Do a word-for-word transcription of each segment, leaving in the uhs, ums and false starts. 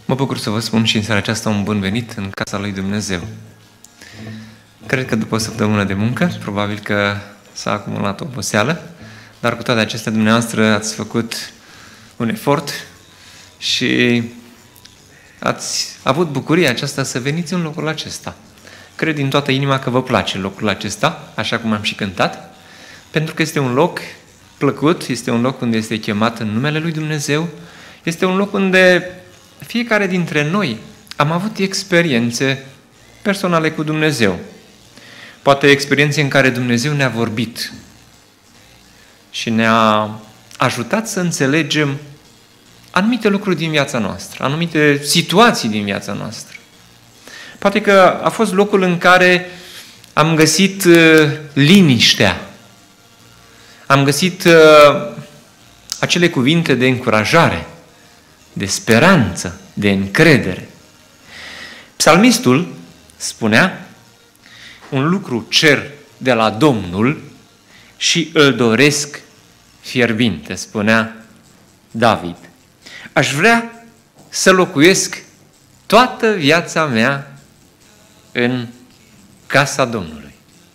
Mă bucur să vă spun și în seara aceasta un bun venit în casa lui Dumnezeu. Cred că după o săptămână de muncă, probabil că s-a acumulat oboseală, dar cu toate acestea dumneavoastră ați făcut un efort și ați avut bucuria aceasta să veniți în locul acesta. Cred din toată inima că vă place locul acesta, așa cum am și cântat, pentru că este un loc plăcut, este un loc unde este chemat în numele lui Dumnezeu, este un loc unde fiecare dintre noi am avut experiențe personale cu Dumnezeu. Poate experiențe în care Dumnezeu ne-a vorbit și ne-a ajutat să înțelegem anumite lucruri din viața noastră, anumite situații din viața noastră. Poate că a fost locul în care am găsit uh, liniștea, am găsit uh, acele cuvinte de încurajare, de speranță, de încredere. Psalmistul spunea: un lucru cer de la Domnul și îl doresc fierbinte, spunea David. Aș vrea să locuiesc toată viața mea în casa Domnului.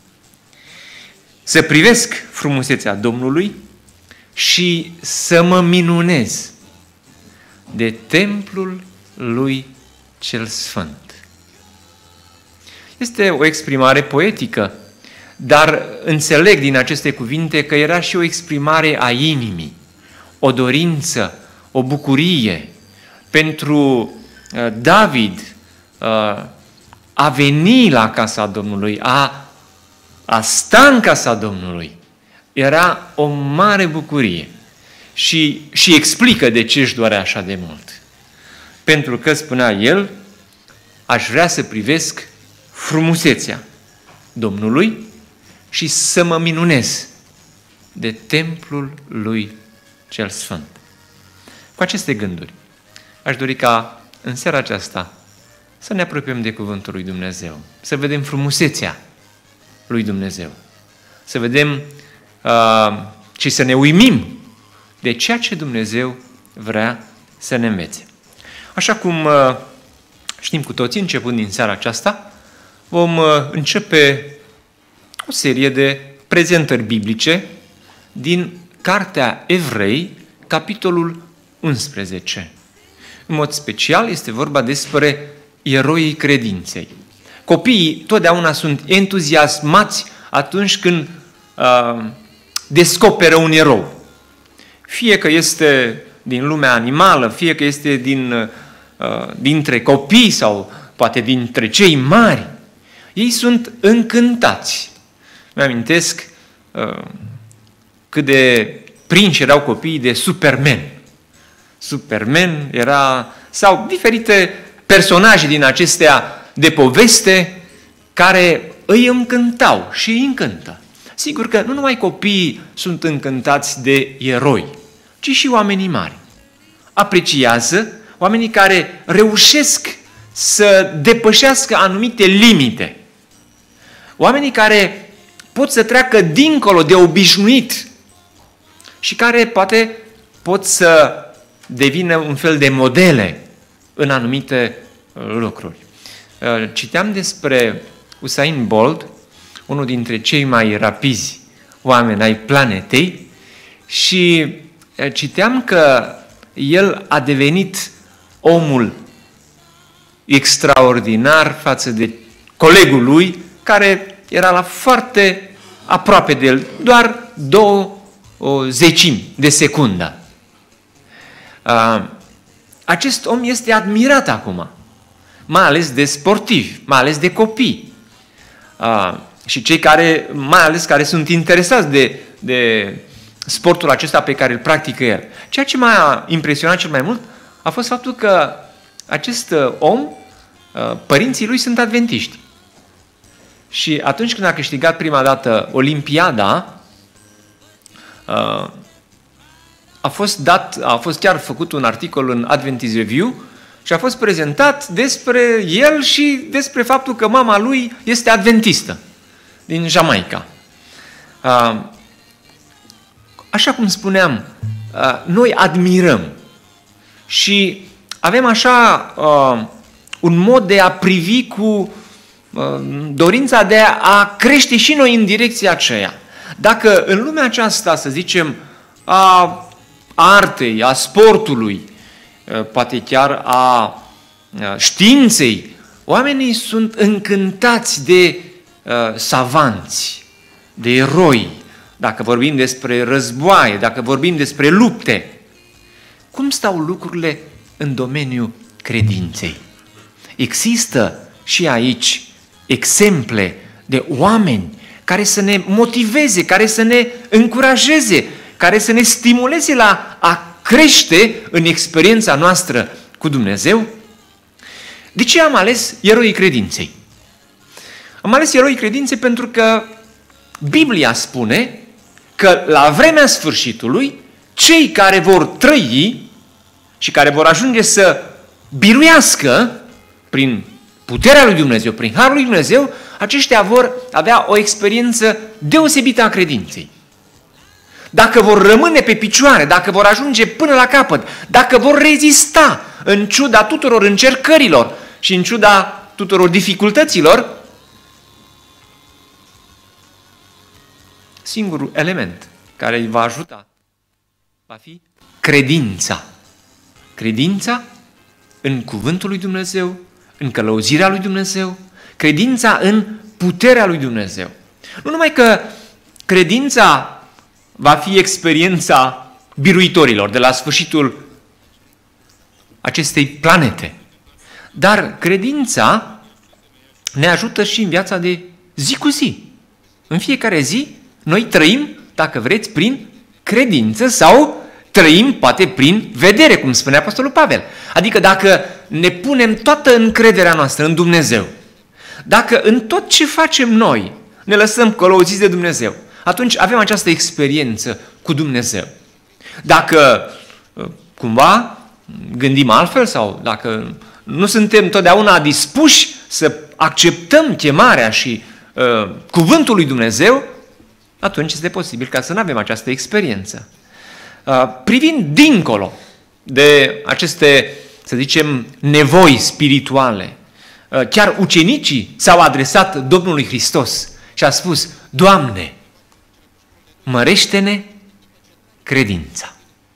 Să privesc frumusețea Domnului și să mă minunez de templul lui cel sfânt. Este o exprimare poetică, dar înțeleg din aceste cuvinte că era și o exprimare a inimii, o dorință, o bucurie. Pentru David a veni la casa Domnului, a, a sta în casa Domnului, era o mare bucurie. Și, și explică de ce își dorea așa de mult. Pentru că, spunea el, aș vrea să privesc frumusețea Domnului și să mă minunez de templul lui cel sfânt. Cu aceste gânduri, aș dori ca în seara aceasta să ne apropiem de cuvântul lui Dumnezeu, să vedem frumusețea lui Dumnezeu, să vedem uh, și să ne uimim de ceea ce Dumnezeu vrea să ne învețe. Așa cum uh, știm cu toții, începând din seara aceasta, vom uh, începe o serie de prezentări biblice din Cartea Evrei, capitolul unsprezece. În mod special este vorba despre eroii credinței. Copiii totdeauna sunt entuziasmați atunci când uh, descoperă un erou. Fie că este din lumea animală, fie că este din, uh, dintre copii sau poate dintre cei mari, ei sunt încântați. Mi-amintesc uh, cât de prinși erau copiii de Superman. Superman era, sau diferite personaje din acestea de poveste care îi încântau și îi încântă. Sigur că nu numai copiii sunt încântați de eroi, ci și oamenii mari. Apreciază oamenii care reușesc să depășească anumite limite. Oamenii care pot să treacă dincolo de obișnuit și care poate pot să devină un fel de modele în anumite lucruri. Citeam despre Usain Bolt, unul dintre cei mai rapizi oameni ai planetei, și citeam că el a devenit omul extraordinar față de colegul lui, care era la foarte aproape de el, doar două o zecimi de secundă. Acest om este admirat acum, mai ales de sportivi, mai ales de copii. Și cei care, mai ales care sunt interesați de, de sportul acesta pe care îl practică el. Ceea ce m-a impresionat cel mai mult a fost faptul că acest om, părinții lui sunt adventiști. Și atunci când a câștigat prima dată Olimpiada, a fost dat, a fost chiar făcut un articol în Adventist Review și a fost prezentat despre el și despre faptul că mama lui este adventistă din Jamaica. Așa cum spuneam, noi admirăm și avem așa uh, un mod de a privi cu uh, dorința de a crește și noi în direcția aceea. Dacă în lumea aceasta, să zicem, a artei, a sportului, uh, poate chiar a uh, științei, oamenii sunt încântați de uh, savanți, de eroi, dacă vorbim despre războaie, dacă vorbim despre lupte. Cum stau lucrurile în domeniul credinței? Există și aici exemple de oameni care să ne motiveze, care să ne încurajeze, care să ne stimuleze la a crește în experiența noastră cu Dumnezeu? De ce am ales eroii credinței? Am ales eroii credinței pentru că Biblia spune că la vremea sfârșitului, cei care vor trăi și care vor ajunge să biruiască prin puterea lui Dumnezeu, prin harul lui Dumnezeu, aceștia vor avea o experiență deosebită a credinței. Dacă vor rămâne pe picioare, dacă vor ajunge până la capăt, dacă vor rezista în ciuda tuturor încercărilor și în ciuda tuturor dificultăților, singurul element care îi va ajuta va fi credința. Credința în cuvântul lui Dumnezeu, în călăuzirea lui Dumnezeu, credința în puterea lui Dumnezeu. Nu numai că credința va fi experiența biruitorilor de la sfârșitul acestei planete, dar credința ne ajută și în viața de zi cu zi. În fiecare zi noi trăim, dacă vreți, prin credință sau trăim poate prin vedere, cum spune Apostolul Pavel. Adică dacă ne punem toată încrederea noastră în Dumnezeu, dacă în tot ce facem noi ne lăsăm călăuziți de Dumnezeu, atunci avem această experiență cu Dumnezeu. Dacă cumva gândim altfel sau dacă nu suntem totdeauna dispuși să acceptăm chemarea și uh, cuvântul lui Dumnezeu, atunci este posibil ca să nu avem această experiență. Uh, privind dincolo de aceste, să zicem, nevoi spirituale, uh, chiar ucenicii s-au adresat Domnului Hristos și a spus: Doamne, mărește-ne credința.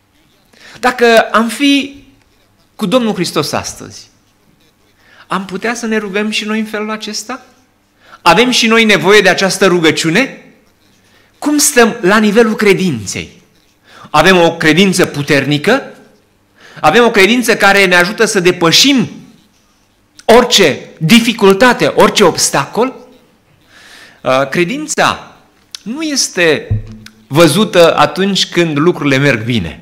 Dacă am fi cu Domnul Hristos astăzi, am putea să ne rugăm și noi în felul acesta? Avem și noi nevoie de această rugăciune? Cum stăm la nivelul credinței? Avem o credință puternică? Avem o credință care ne ajută să depășim orice dificultate, orice obstacol? Credința nu este văzută atunci când lucrurile merg bine.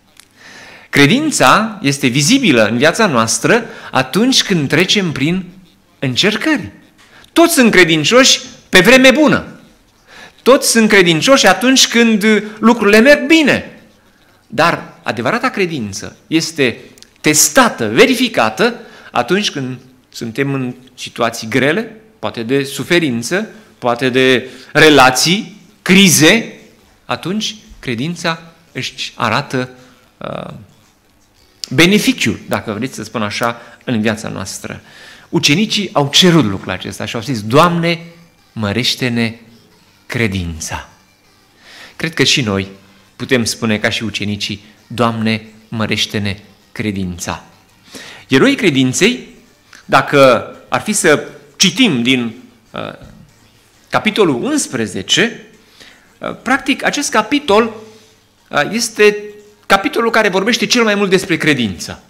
Credința este vizibilă în viața noastră atunci când trecem prin încercări. Toți sunt credincioși pe vreme bună. Toți sunt credincioși atunci când lucrurile merg bine. Dar adevărata credință este testată, verificată atunci când suntem în situații grele, poate de suferință, poate de relații, crize. Atunci credința își arată uh, beneficiul, dacă vreți să spun așa, în viața noastră. Ucenicii au cerut lucrul acesta și au zis: Doamne, mărește-ne credința. Cred că și noi putem spune ca și ucenicii: Doamne, mărește-ne credința. Eroii credinței, dacă ar fi să citim din uh, capitolul unsprezece, uh, practic acest capitol uh, este capitolul care vorbește cel mai mult despre credință.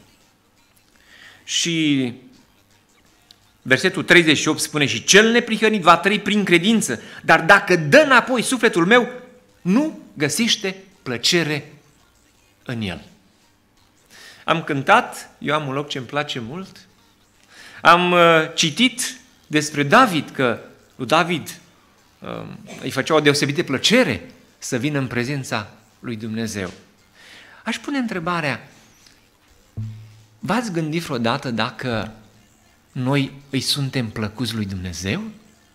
Și versetul treizeci și opt spune: și cel neprihănit va trăi prin credință, dar dacă dă înapoi sufletul meu, nu găsește plăcere în el. Am cântat, eu am un loc ce îmi place mult, am uh, citit despre David, că lui David uh, îi făcea o deosebită plăcere să vină în prezența lui Dumnezeu. Aș pune întrebarea: v-ați gândit vreodată dacă noi îi suntem plăcuți lui Dumnezeu?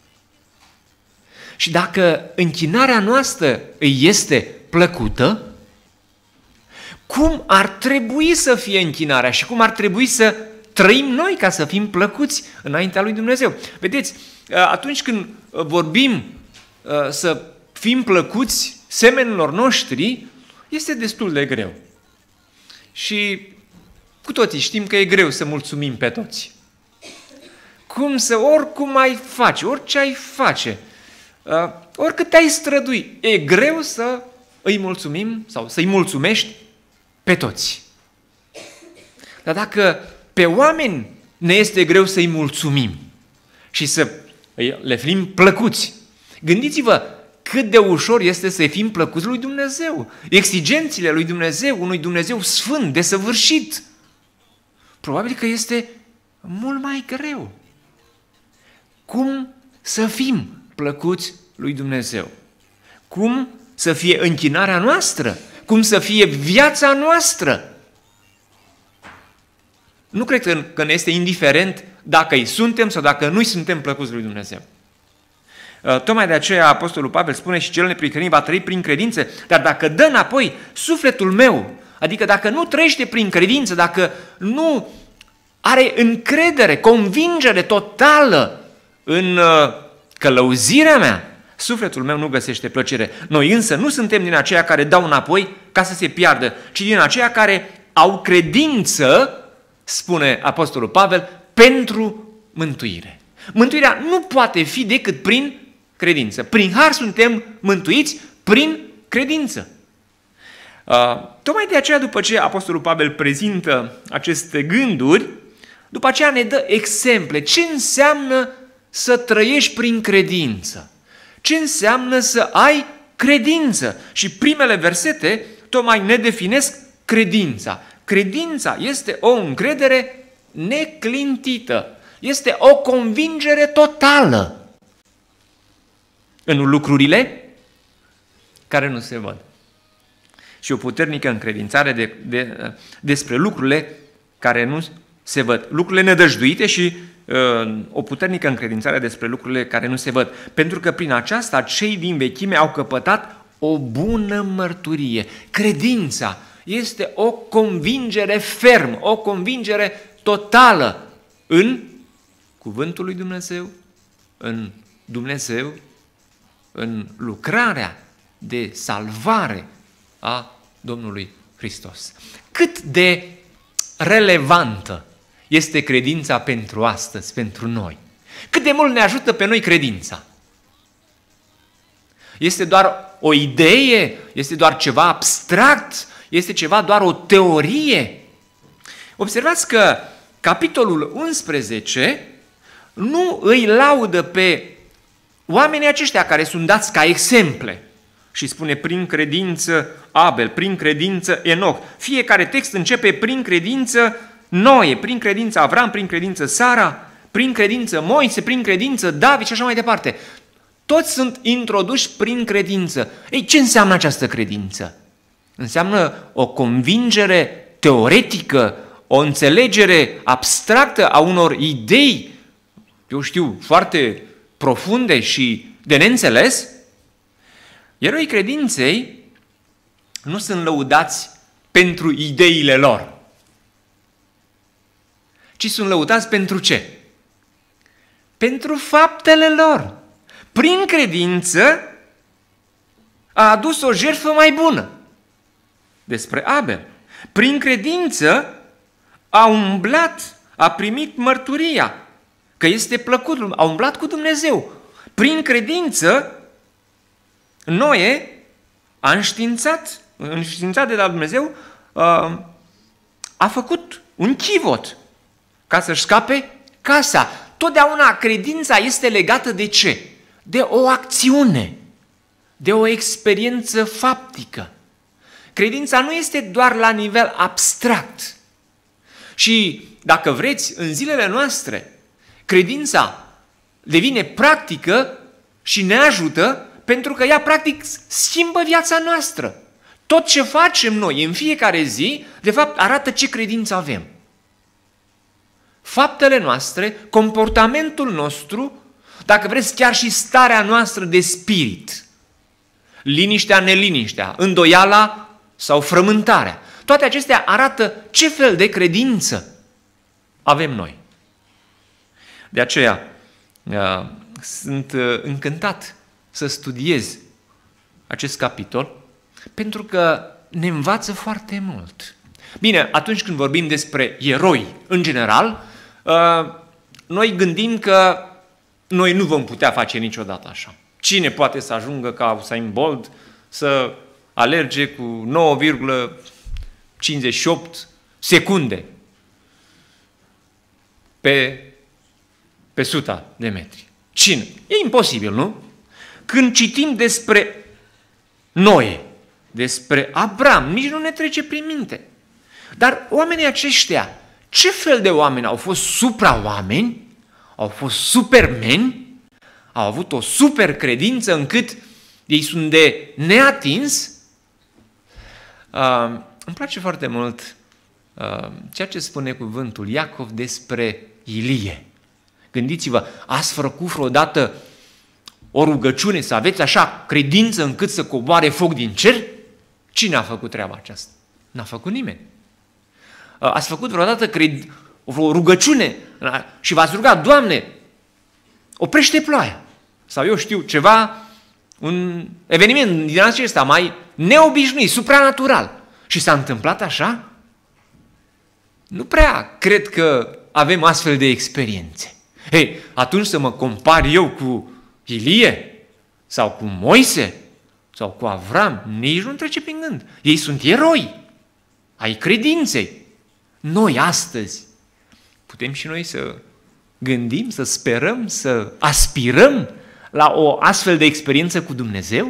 Și dacă închinarea noastră îi este plăcută, cum ar trebui să fie închinarea și cum ar trebui să trăim noi ca să fim plăcuți înaintea lui Dumnezeu. Vedeți, atunci când vorbim să fim plăcuți semenilor noștri, este destul de greu. Și cu toții știm că e greu să mulțumim pe toți. Cum să, oricum ai face, orice ai face, oricât te-ai strădui, e greu să îi mulțumim sau să-i mulțumești pe toți. Dar dacă pe oameni ne este greu să-i mulțumim și să le fim plăcuți, gândiți-vă cât de ușor este să fim plăcuți lui Dumnezeu. Exigențele lui Dumnezeu, unui Dumnezeu sfânt, desăvârșit, probabil că este mult mai greu. Cum să fim plăcuți lui Dumnezeu? Cum să fie închinarea noastră? Cum să fie viața noastră? Nu cred că ne este indiferent dacă îi suntem sau dacă nu îi suntem plăcuți lui Dumnezeu. Tocmai de aceea Apostolul Pavel spune și cel neprihănit va trăi prin credință, dar dacă dă înapoi sufletul meu, adică dacă nu trăiește prin credință, dacă nu are încredere, convingere totală în călăuzirea mea, sufletul meu nu găsește plăcere. Noi însă nu suntem din aceia care dau înapoi ca să se piardă, ci din aceia care au credință, spune Apostolul Pavel, pentru mântuire. Mântuirea nu poate fi decât prin credință. Prin har suntem mântuiți prin credință. Uh, tocmai de aceea, după ce Apostolul Pavel prezintă aceste gânduri, după aceea ne dă exemple. Ce înseamnă să trăiești prin credință? Ce înseamnă să ai credință? Și primele versete tocmai ne definesc credința. Credința este o încredere neclintită. Este o convingere totală în lucrurile care nu se văd. Și o puternică încredințare de, de, despre lucrurile care nu se văd. Lucrurile nedăjduite și uh, o puternică încredințare despre lucrurile care nu se văd. Pentru că prin aceasta cei din vechime au căpătat o bună mărturie. Credința este o convingere fermă, o convingere totală în Cuvântul lui Dumnezeu, în Dumnezeu, în lucrarea de salvare a Domnului Hristos. Cât de relevantă este credința pentru astăzi, pentru noi? Cât de mult ne ajută pe noi credința? Este doar o idee? Este doar ceva abstract? Este ceva doar o teorie? Observați că capitolul unsprezece nu îi laudă pe oamenii aceștia care sunt dați ca exemple și spune prin credință Abel, prin credință Enoch. Fiecare text începe prin credință Noe, prin credință Avram, prin credință Sara, prin credință Moise, prin credință David și așa mai departe. Toți sunt introduși prin credință. Ei, ce înseamnă această credință? Înseamnă o convingere teoretică, o înțelegere abstractă a unor idei, eu știu, foarte profunde și de neînțeles? Eroii credinței nu sunt lăudați pentru ideile lor, ci sunt lăudați pentru ce? Pentru faptele lor. Prin credință a adus o jertfă mai bună. Despre Abel. Prin credință a umblat, a primit mărturia că este plăcut, a umblat cu Dumnezeu. Prin credință, Noe a înștiințat, înștiințat de la Dumnezeu, a făcut un chivot ca să-și scape casa. Totdeauna credința este legată de ce? De o acțiune, de o experiență faptică. Credința nu este doar la nivel abstract. Și, dacă vreți, în zilele noastre, credința devine practică și ne ajută pentru că ea, practic, schimbă viața noastră. Tot ce facem noi în fiecare zi, de fapt, arată ce credință avem. Faptele noastre, comportamentul nostru, dacă vreți, chiar și starea noastră de spirit, liniștea, neliniștea, îndoiala sau frământarea, Toate acestea arată ce fel de credință avem noi. De aceea sunt încântat să studiez acest capitol, pentru că ne învață foarte mult. Bine, atunci când vorbim despre eroi în general, noi gândim că noi nu vom putea face niciodată așa. Cine poate să ajungă ca Usain Bolt să alerge cu nouă virgulă cincizeci și opt secunde pe, pe suta de metri? Cine? E imposibil, nu? Când citim despre Noe, despre Abram, nici nu ne trece prin minte. Dar oamenii aceștia, ce fel de oameni? Au fost supra-oameni? Au fost supermeni? Au avut o super credință încât ei sunt de neatins? Uh, îmi place foarte mult uh, ceea ce spune cuvântul Iacov despre Ilie. Gândiți-vă, ați făcut vreodată o rugăciune să aveți așa credință încât să coboare foc din cer? Cine a făcut treaba aceasta? N-a făcut nimeni. Ați făcut vreodată cred... o rugăciune și v-ați rugat, Doamne, oprește ploaia. Sau eu știu ceva, un eveniment din acesta mai neobișnuit, supranatural. Și s-a întâmplat așa? Nu prea cred că avem astfel de experiențe. Hei, atunci să mă compar eu cu Ilie sau cu Moise sau cu Avram, nici nu trece prin gând. Ei sunt eroi ai credinței. Noi astăzi putem și noi să gândim, să sperăm, să aspirăm la o astfel de experiență cu Dumnezeu?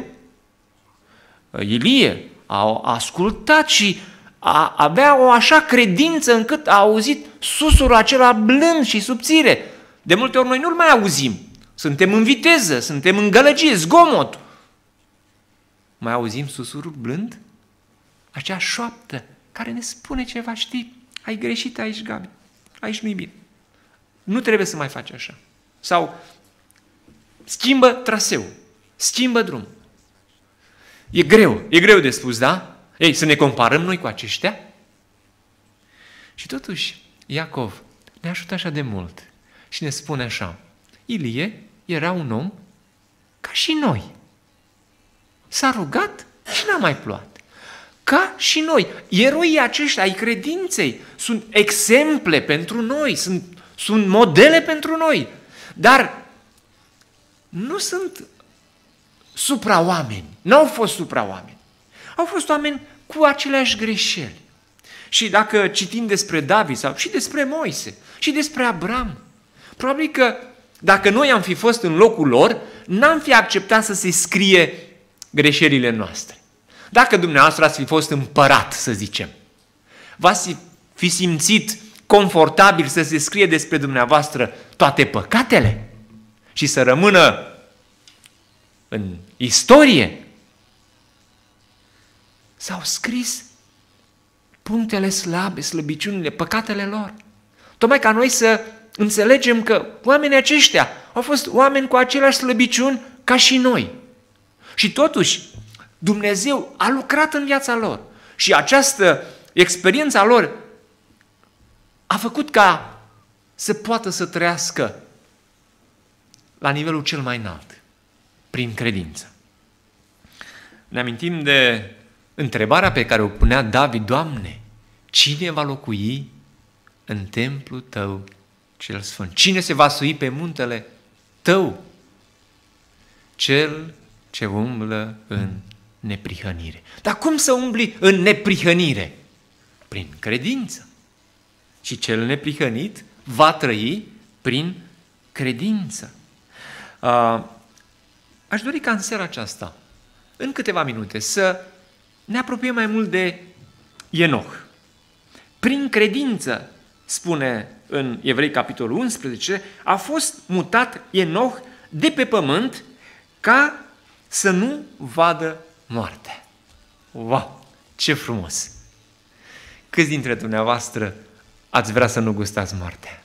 Ilie a ascultat și a, avea o așa credință încât a auzit susurul acela blând și subțire. De multe ori noi nu-l mai auzim. Suntem în viteză, suntem în gălăgie, zgomot. Mai auzim susurul blând? Acea șoaptă care ne spune ceva, știi? Ai greșit aici, Gabi. Aici nu-i bine. Nu trebuie să mai faci așa. Sau schimbă traseul, schimbă drumul. E greu, e greu de spus, da? Ei, să ne comparăm noi cu aceștia? Și totuși, Iacov ne ajută așa de mult și ne spune așa, Ilie era un om ca și noi. S-a rugat și n-a mai plouat. Ca și noi. Eroii aceștia ai credinței sunt exemple pentru noi, sunt, sunt modele pentru noi, dar nu sunt supra-oameni, n-au fost supra-oameni. Au fost oameni cu aceleași greșeli. Și dacă citim despre David sau și despre Moise și despre Abram, probabil că dacă noi am fi fost în locul lor, n-am fi acceptat să se scrie greșelile noastre. Dacă dumneavoastră ați fi fost împărat, să zicem, v-ați fi simțit confortabil să se scrie despre dumneavoastră toate păcatele și să rămână în istorie? S-au scris punctele slabe, slăbiciunile, păcatele lor. Tocmai ca noi să înțelegem că oamenii aceștia au fost oameni cu aceleași slăbiciuni ca și noi. Și totuși, Dumnezeu a lucrat în viața lor și această experiență a lor a făcut ca să poată să trăiască la nivelul cel mai înalt, prin credință. Ne amintim de întrebarea pe care o punea David, Doamne, cine va locui în templul Tău cel sfânt? Cine se va sui pe muntele Tău? Cel ce umblă în neprihănire. Dar cum să umbli în neprihănire? Prin credință. Și cel neprihănit va trăi prin credință. Uh, aș dori ca în seara aceasta, în câteva minute, să ne apropiem mai mult de Enoch. Prin credință, spune în Evrei capitolul unsprezece, a fost mutat Enoch de pe pământ ca să nu vadă moartea. Wow! Ce frumos! Câți dintre dumneavoastră ați vrea să nu gustați moartea?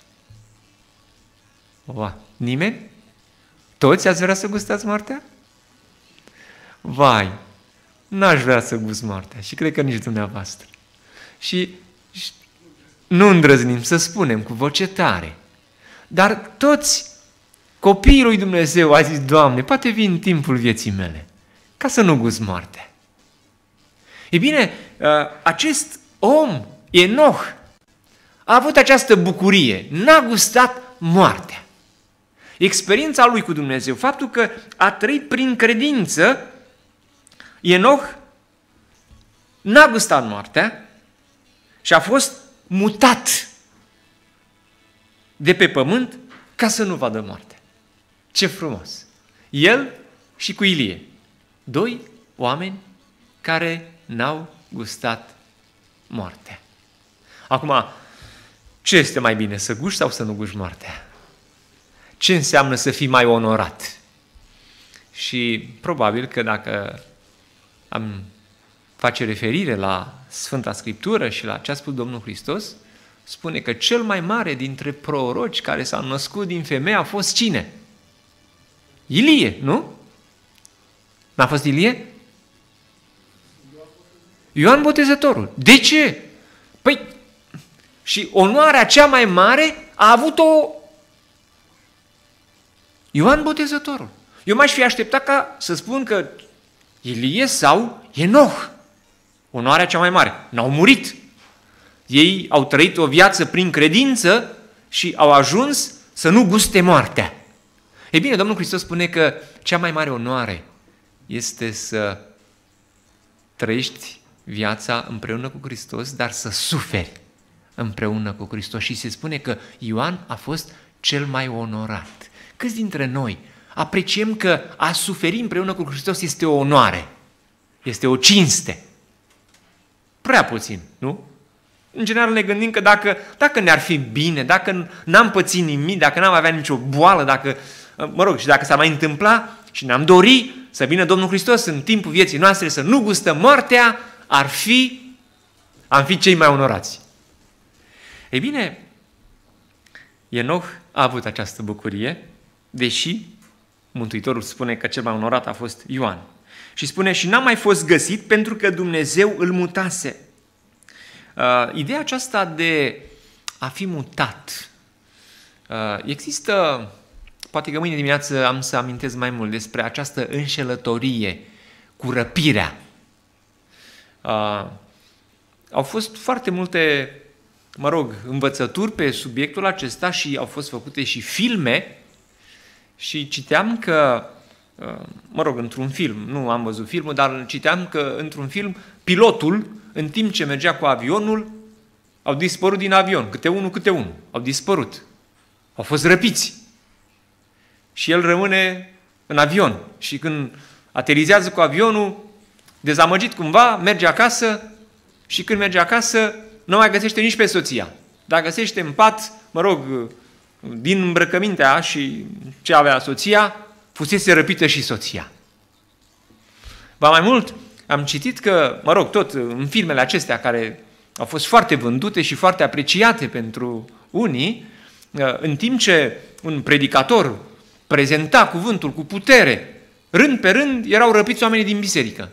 Wow! Nimeni? Toți ați vrea să gustați moartea? Vai! N-aș vrea să gust moartea și cred că nici dumneavoastră. Și nu îndrăznim să spunem cu voce tare. Dar toți copiii lui Dumnezeu au zis, Doamne, poate vin în timpul vieții mele, ca să nu gust moartea. E bine, acest om, Enoch, a avut această bucurie, n-a gustat moartea. Experiența lui cu Dumnezeu, faptul că a trăit prin credință, Enoch n-a gustat moartea și a fost mutat de pe pământ ca să nu vadă moartea. Ce frumos! El și cu Ilie, doi oameni care n-au gustat moartea. Acum, ce este mai bine, să guști sau să nu guști moartea? Ce înseamnă să fii mai onorat? Și probabil că dacă am face referire la Sfânta Scriptură și la ce a spus Domnul Hristos, spune că cel mai mare dintre proroci care s-au născut din femeie a fost cine? Ilie, nu? N-a fost Ilie? Ioan Botezătorul. De ce? Păi, și onoarea cea mai mare a avut-o Ioan Botezătorul. Eu m-aș fi așteptat ca să spun că Ilie sau Enoch. Onoarea cea mai mare. N-au murit. Ei au trăit o viață prin credință și au ajuns să nu guste moartea. Ei bine, Domnul Hristos spune că cea mai mare onoare este să trăiești viața împreună cu Hristos, dar să suferi împreună cu Hristos. Și se spune că Ioan a fost cel mai onorat. Câți dintre noi apreciem că a suferi împreună cu Hristos este o onoare, este o cinste? Prea puțin, nu? În general ne gândim că dacă, dacă ne-ar fi bine, dacă n-am pățit nimic, dacă n-am avea nicio boală, dacă, mă rog, și dacă s-ar mai întâmpla și ne-am dori să vină Domnul Hristos în timpul vieții noastre să nu gustăm moartea, ar fi, am fi cei mai onorați. Ei bine, Enoch a avut această bucurie, deși Mântuitorul spune că cel mai onorat a fost Ioan. Și spune, și n-a mai fost găsit pentru că Dumnezeu îl mutase. Uh, ideea aceasta de a fi mutat. Uh, există, poate că mâine dimineață am să amintesc mai mult despre această înșelătorie cu răpirea. Uh, au fost foarte multe, mă rog, învățături pe subiectul acesta și au fost făcute și filme și citeam că, mă rog, într-un film, nu am văzut filmul, dar citeam că într-un film pilotul, în timp ce mergea cu avionul, au dispărut din avion, câte unul, câte unul, au dispărut, au fost răpiți. Și el rămâne în avion și când aterizează cu avionul, dezamăgit cumva, merge acasă și când merge acasă, nu mai găsește nici pe soția. Dar găsește în pat, mă rog, din îmbrăcămintea și ce avea soția, fusese răpită și soția. Ba mai mult, am citit că, mă rog, tot în filmele acestea care au fost foarte vândute și foarte apreciate pentru unii, în timp ce un predicator prezenta cuvântul cu putere, rând pe rând erau răpiți oamenii din biserică.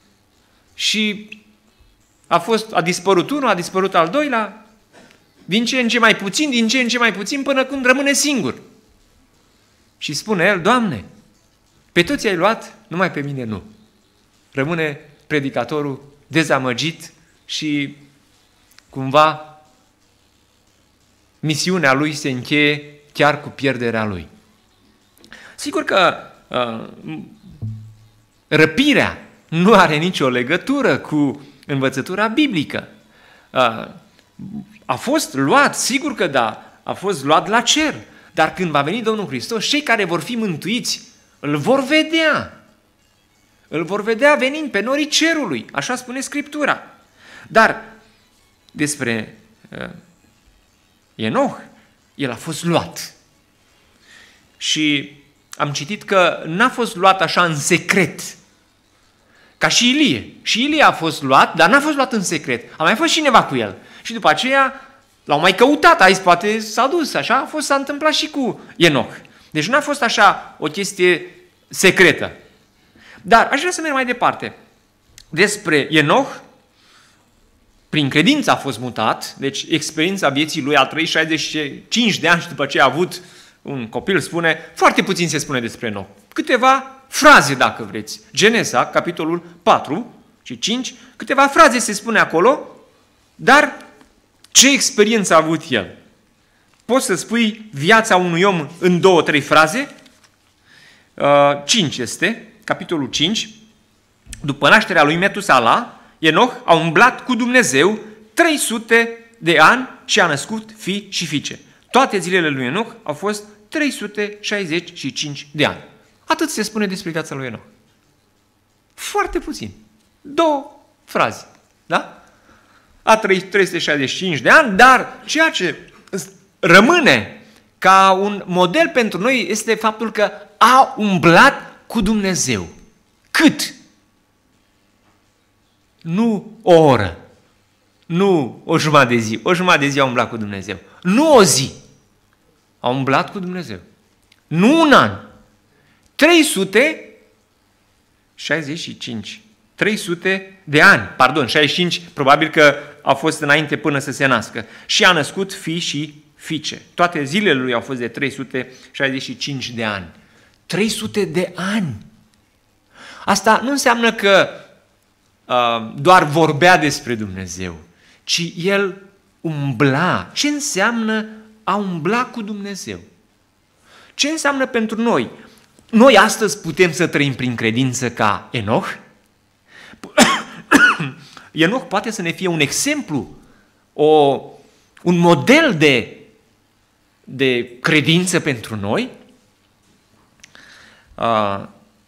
Și a, fost, a dispărut unul, a dispărut al doilea, din ce în ce mai puțin, din ce în ce mai puțin, până când rămâne singur. Și spune el, Doamne, pe toți ai luat, numai pe mine nu. Rămâne predicatorul dezamăgit și cumva misiunea lui se încheie chiar cu pierderea lui. Sigur că uh, răpirea nu are nicio legătură cu învățătura biblică. Uh, a fost luat, sigur că da, a fost luat la cer, dar când va veni Domnul Hristos, cei care vor fi mântuiți îl vor vedea. Îl vor vedea venind pe norii cerului, așa spune Scriptura. Dar despre uh, Enoch, el a fost luat. Și am citit că n-a fost luat așa în secret, ca și Ilie. Și Ilie a fost luat, dar n-a fost luat în secret. A mai fost cineva cu el. Și după aceea l-au mai căutat, aici poate s-a dus, așa a fost, s-a întâmplat și cu Enoch. Deci n-a fost așa o chestie secretă. Dar aș vrea să merg mai departe. Despre Enoch, prin credință a fost mutat, deci experiența vieții lui a trăit șaizeci și cinci de ani și după ce a avut un copil, spune, foarte puțin se spune despre Enoch. Câteva fraze, dacă vreți. Genesa, capitolul patru și cinci, câteva fraze se spune acolo, dar ce experiență a avut el? Poți să spui viața unui om în două, trei fraze? cinci este, capitolul cinci. După nașterea lui Metusala, Enoch a umblat cu Dumnezeu trei sute de ani și a născut fii și fiice. Toate zilele lui Enoch au fost trei sute șaizeci și cinci de ani. Atât se spune despre viața lui Enoch. Foarte puțin. Două fraze. Da? A trăit trei sute șaizeci și cinci de ani, dar ceea ce rămâne ca un model pentru noi este faptul că a umblat cu Dumnezeu. Cât? Nu o oră, nu o jumătate de zi, o jumătate de zi a umblat cu Dumnezeu. Nu o zi, a umblat cu Dumnezeu. Nu un an, trei sute șaizeci și cinci, trei sute de ani, pardon, șaizeci și cinci, probabil că a fost înainte până să se nască. Și a născut fii și fiice. Toate zilele lui au fost de trei sute șaizeci și cinci de ani. trei sute de ani. Asta nu înseamnă că uh, doar vorbea despre Dumnezeu, ci el umbla. Ce înseamnă a umbla cu Dumnezeu? Ce înseamnă pentru noi? Noi astăzi putem să trăim prin credință ca Enoch? Enoch poate să ne fie un exemplu, o, un model de, de credință pentru noi? Uh,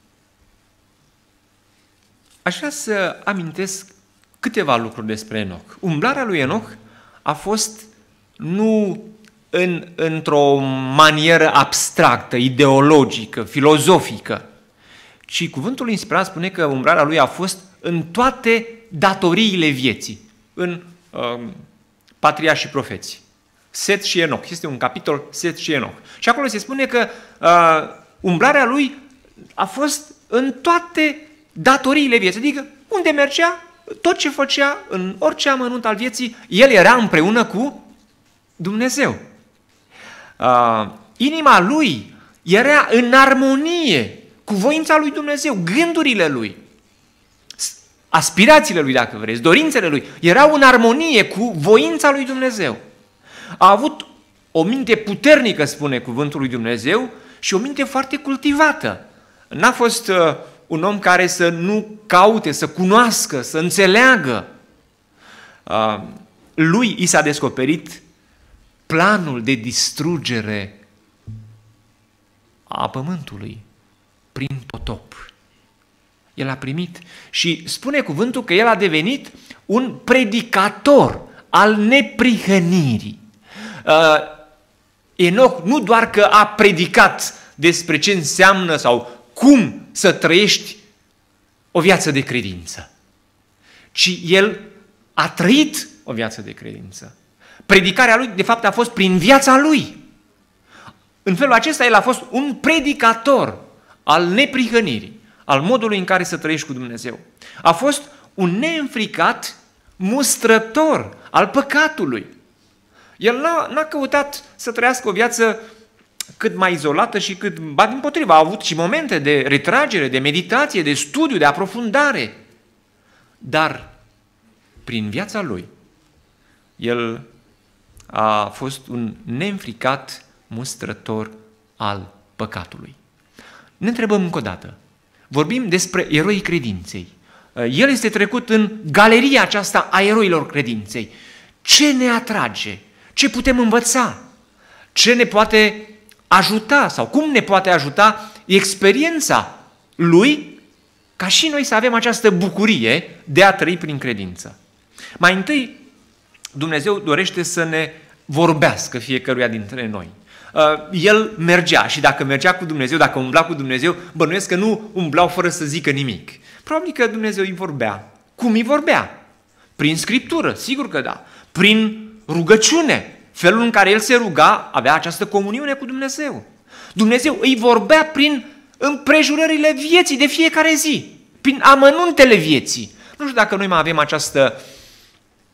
aș vrea să amintesc câteva lucruri despre Enoch. Umblarea lui Enoch a fost nu în, într-o manieră abstractă, ideologică, filozofică, ci cuvântul inspirat spune că umblarea lui a fost în toate datoriile vieții, în uh, Patria și Profeții. Set și Enoch. Este un capitol Set și Enoch. Și acolo se spune că uh, umblarea lui a fost în toate datoriile vieții. Adică unde mergea, tot ce făcea, în orice amănunt al vieții, el era împreună cu Dumnezeu. Uh, inima lui era în armonie cu voința lui Dumnezeu, gândurile lui, aspirațiile lui, dacă vreți, dorințele lui, erau în armonie cu voința lui Dumnezeu. A avut o minte puternică, spune cuvântul lui Dumnezeu, și o minte foarte cultivată. N-a fost uh, un om care să nu caute, să cunoască, să înțeleagă. Uh, lui i s-a descoperit planul de distrugere a pământului prin potop. El a primit și spune cuvântul că el a devenit un predicator al neprihănirii. Uh, Enoch nu doar că a predicat despre ce înseamnă sau cum să trăiești o viață de credință, ci el a trăit o viață de credință. Predicarea lui, de fapt, a fost prin viața lui. În felul acesta, el a fost un predicator al neprihănirii, al modului în care să trăiești cu Dumnezeu. A fost un neînfricat mustrător al păcatului. El n-a, n-a căutat să trăiască o viață cât mai izolată și cât, ba dimpotrivă, a avut și momente de retragere, de meditație, de studiu, de aprofundare. Dar prin viața lui, el a fost un neînfricat mustrător al păcatului. Ne întrebăm încă o dată. Vorbim despre eroii credinței. El este trecut în galeria aceasta a eroilor credinței. Ce ne atrage? Ce putem învăța? Ce ne poate ajuta sau cum ne poate ajuta experiența lui ca și noi să avem această bucurie de a trăi prin credință? Mai întâi, Dumnezeu dorește să ne vorbească fiecăruia dintre noi. El mergea și dacă mergea cu Dumnezeu, dacă umbla cu Dumnezeu, bănuiesc că nu umblau fără să zică nimic. Probabil că Dumnezeu îi vorbea. Cum îi vorbea? Prin Scriptură, sigur că da. Prin rugăciune. Felul în care el se ruga avea această comuniune cu Dumnezeu. Dumnezeu îi vorbea prin împrejurările vieții de fiecare zi, prin amănuntele vieții. Nu știu dacă noi mai avem această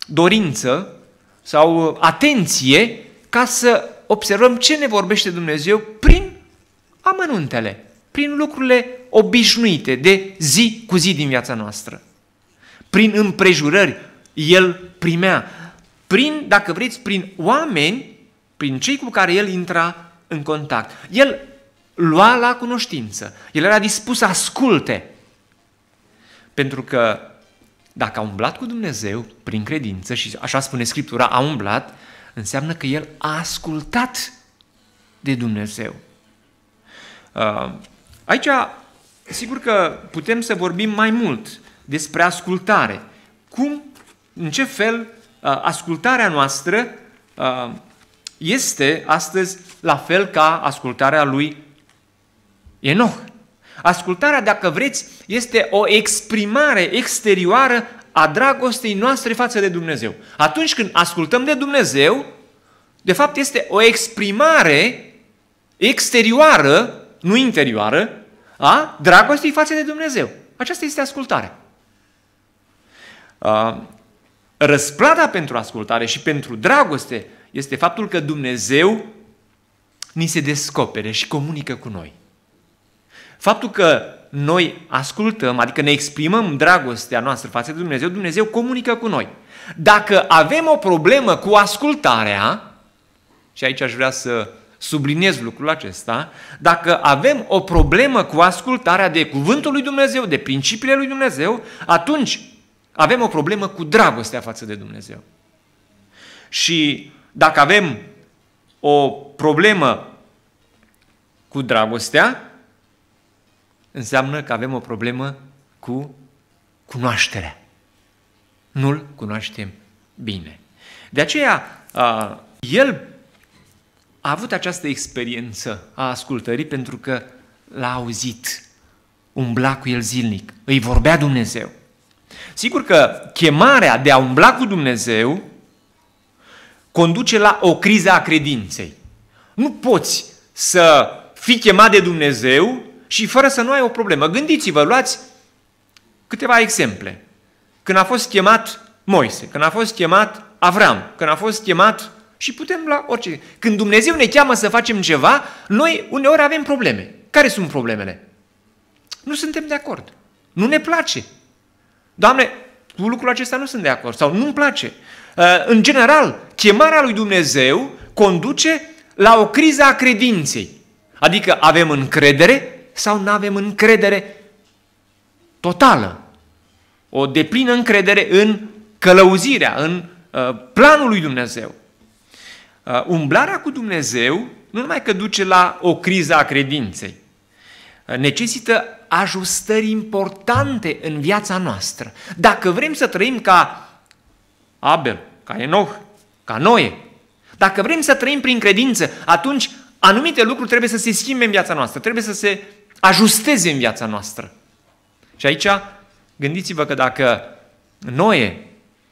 dorință sau atenție ca să observăm ce ne vorbește Dumnezeu prin amănuntele, prin lucrurile obișnuite de zi cu zi din viața noastră. Prin împrejurări El primea, prin, dacă vreți, prin oameni, prin cei cu care El intra în contact. El lua la cunoștință, El era dispus să asculte. Pentru că dacă a umblat cu Dumnezeu prin credință, și așa spune Scriptura, a umblat, înseamnă că El a ascultat de Dumnezeu. Aici, sigur că putem să vorbim mai mult despre ascultare. Cum, în ce fel ascultarea noastră este astăzi la fel ca ascultarea lui Enoch. Ascultarea, dacă vreți, este o exprimare exterioară a dragostei noastre față de Dumnezeu. Atunci când ascultăm de Dumnezeu, de fapt este o exprimare exterioară, nu interioară, a dragostei față de Dumnezeu. Aceasta este ascultarea. Răsplata pentru ascultare și pentru dragoste este faptul că Dumnezeu ni se descopere și comunică cu noi. Faptul că noi ascultăm, adică ne exprimăm dragostea noastră față de Dumnezeu, Dumnezeu comunică cu noi. Dacă avem o problemă cu ascultarea, și aici aș vrea să subliniez lucrul acesta, dacă avem o problemă cu ascultarea de cuvântul lui Dumnezeu, de principiile lui Dumnezeu, atunci avem o problemă cu dragostea față de Dumnezeu. Și dacă avem o problemă cu dragostea, înseamnă că avem o problemă cu cunoașterea. Nu-L cunoaștem bine. De aceea, el a avut această experiență a ascultării pentru că l-a auzit, umbla cu el zilnic, îi vorbea Dumnezeu. Sigur că chemarea de a umbla cu Dumnezeu conduce la o criză a credinței. Nu poți să fii chemat de Dumnezeu și fără să nu ai o problemă. Gândiți-vă, luați câteva exemple. Când a fost chemat Moise, când a fost chemat Avram, când a fost chemat, și putem la orice. Când Dumnezeu ne cheamă să facem ceva, noi uneori avem probleme. Care sunt problemele? Nu suntem de acord. Nu ne place. Doamne, cu lucrul acesta nu sunt de acord sau nu-mi place. În general, chemarea lui Dumnezeu conduce la o criză a credinței. Adică avem încredere sau nu avem încredere totală. O deplină încredere în călăuzirea, în planul lui Dumnezeu. Umblarea cu Dumnezeu nu numai că duce la o criză a credinței, necesită ajustări importante în viața noastră. Dacă vrem să trăim ca Abel, ca Enoch, ca Noe, dacă vrem să trăim prin credință, atunci anumite lucruri trebuie să se schimbe în viața noastră, trebuie să se ajusteze în viața noastră. Și aici gândiți-vă că dacă Noe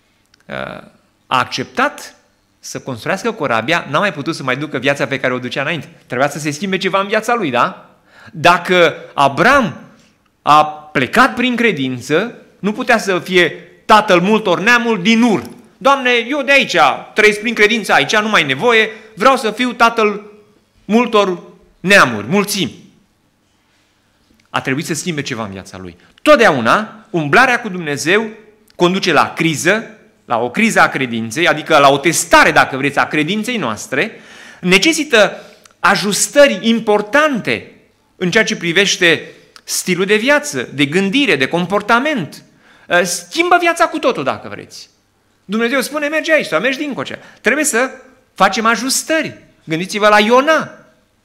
a acceptat să construiască corabia, n-a mai putut să mai ducă viața pe care o ducea înainte. Trebuia să se schimbe ceva în viața lui, da? Dacă Abram a plecat prin credință, nu putea să fie tatăl multor neamuri din Ur. Doamne, eu de aici trăiesc prin credință, aici nu mai e nevoie, vreau să fiu tatăl multor neamuri, mulțimi. A trebuit să schimbe ceva în viața lui. Totdeauna, umblarea cu Dumnezeu conduce la criză, la o criză a credinței, adică la o testare, dacă vreți, a credinței noastre, necesită ajustări importante în ceea ce privește stilul de viață, de gândire, de comportament. Schimbă viața cu totul, dacă vreți. Dumnezeu spune, mergi aici sau mergi dincolo. Trebuie să facem ajustări. Gândiți-vă la Iona.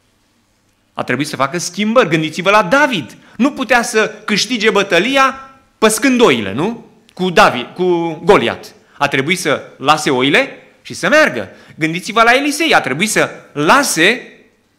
A trebuit să facă schimbări. Gândiți-vă la David. Nu putea să câștige bătălia păscând oile, nu? Cu David, cu Goliat. A trebuit să lase oile și să meargă. Gândiți-vă la Elisei. A trebuit să lase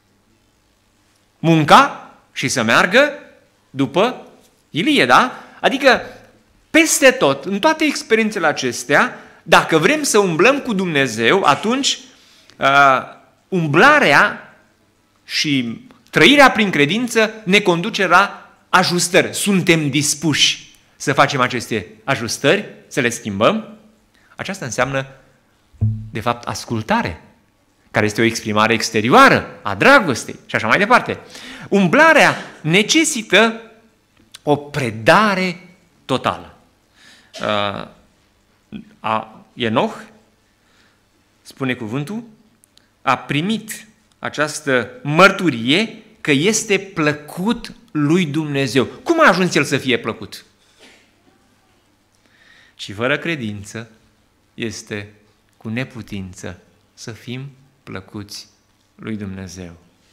munca și să meargă după Ilie, da? Adică peste tot, în toate experiențele acestea, dacă vrem să umblăm cu Dumnezeu, atunci uh, umblarea și trăirea prin credință ne conduce la ajustări. Suntem dispuși să facem aceste ajustări, să le schimbăm? Aceasta înseamnă, de fapt, ascultare, care este o exprimare exterioară a dragostei și așa mai departe. Umblarea necesită o predare totală. A, Enoch, spune cuvântul, a primit această mărturie că este plăcut lui Dumnezeu. Cum a ajuns el să fie plăcut? Și fără credință este cu neputință să fim plăcuți lui Dumnezeu.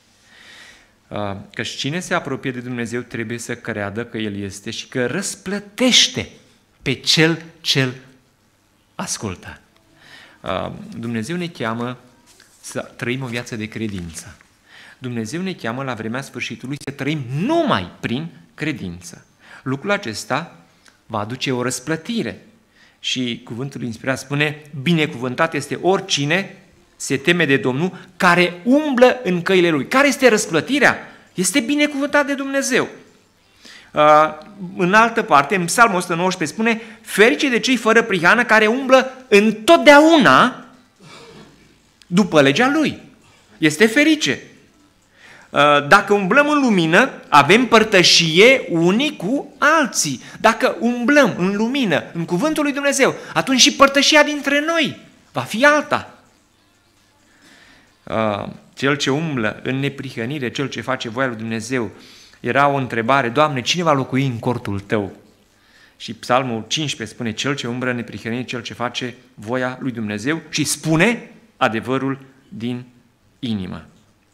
Căci cine se apropie de Dumnezeu trebuie să creadă că El este și că răsplătește pe cel ce-L ascultă. Dumnezeu ne cheamă să trăim o viață de credință. Dumnezeu ne cheamă la vremea sfârșitului să trăim numai prin credință. Lucrul acesta va aduce o răsplătire. Și cuvântul inspirat spune, binecuvântat este oricine se teme de Domnul, care umblă în căile Lui. Care este răsplătirea? Este binecuvântat de Dumnezeu. În altă parte, în Psalmul o sută nouăsprezece spune, ferice de cei fără prihană care umblă întotdeauna după legea Lui. Este ferice. Dacă umblăm în lumină, avem părtășie unii cu alții. Dacă umblăm în lumină, în cuvântul lui Dumnezeu, atunci și părtășia dintre noi va fi alta. Cel ce umblă în neprihănire, cel ce face voia lui Dumnezeu, era o întrebare, Doamne, cine va locui în cortul Tău? Și Psalmul cincisprezece spune, cel ce umblă în neprihănire, cel ce face voia lui Dumnezeu și spune adevărul din inimă.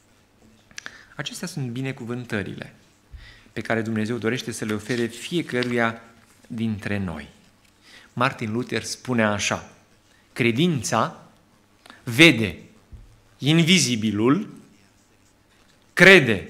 Acestea sunt binecuvântările pe care Dumnezeu dorește să le ofere fiecăruia dintre noi. Martin Luther spune așa, credința vede invizibilul, crede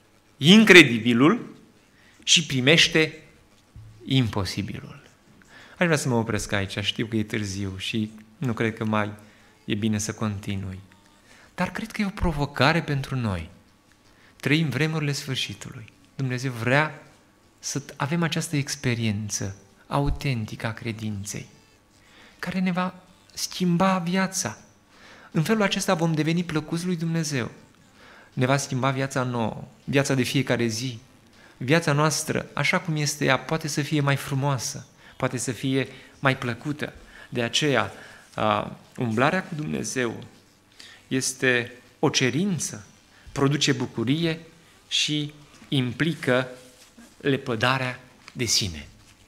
incredibilul și primește imposibilul. Aș vrea să mă opresc aici, știu că e târziu și nu cred că mai e bine să continui. Dar cred că e o provocare pentru noi. Trăim vremurile sfârșitului. Dumnezeu vrea să avem această experiență autentică a credinței, care ne va schimba viața. În felul acesta vom deveni plăcuți lui Dumnezeu. Ne va schimba viața nouă, viața de fiecare zi. Viața noastră, așa cum este ea, poate să fie mai frumoasă, poate să fie mai plăcută. De aceea, umblarea cu Dumnezeu este o cerință, produce bucurie și implică lepădarea de sine.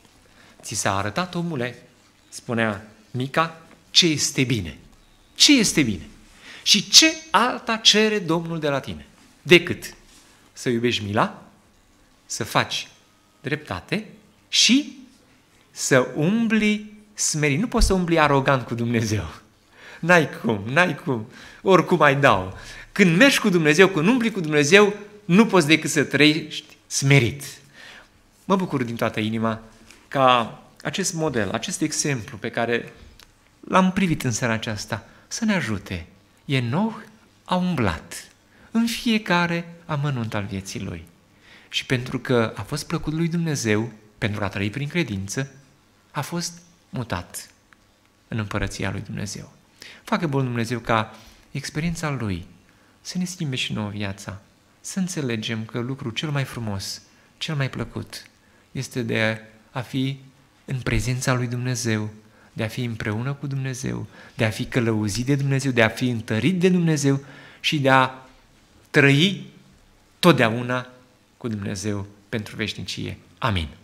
Ți s-a arătat, omule, spunea Mica, ce este bine. Ce este bine? Și ce alta cere Domnul de la tine? Decât să iubești mila, să faci dreptate și să umbli smerit. Nu poți să umbli arogant cu Dumnezeu. N-ai cum, n-ai cum. Oricum ai dau. Când mergi cu Dumnezeu, când umbli cu Dumnezeu, nu poți decât să trăiești smerit. Mă bucur din toată inima ca acest model, acest exemplu pe care l-am privit în seara aceasta, să ne ajute. Enoch a umblat în fiecare amănunt al vieții lui. Și pentru că a fost plăcut lui Dumnezeu, pentru a trăi prin credință, a fost mutat în împărăția lui Dumnezeu. Facă bun Dumnezeu ca experiența lui să ne schimbe și nouă viața, să înțelegem că lucrul cel mai frumos, cel mai plăcut, este de a fi în prezența lui Dumnezeu, de a fi împreună cu Dumnezeu, de a fi călăuzit de Dumnezeu, de a fi întărit de Dumnezeu și de a trăi totdeauna cu Dumnezeu pentru veșnicie. Amin.